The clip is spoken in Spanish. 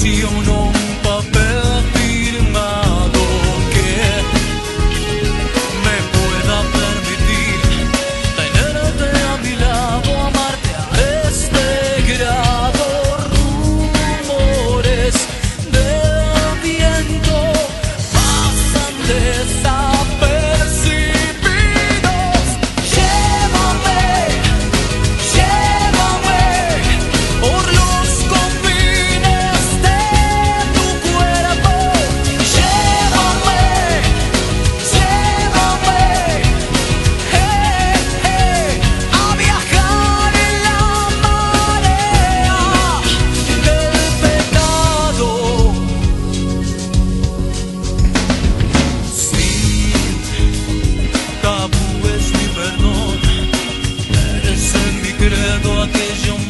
traiciono un papel firmado que me pueda permitir tenerte a mi lado, amarte a este grado. Rumores del viento pasan desapercibidos. Llévame, llévame por los confines de tu cuerpo. Llévame, llévame, a viajar en la marea del pecado. Sin tabúes ni perdón, eres en mi credo aquello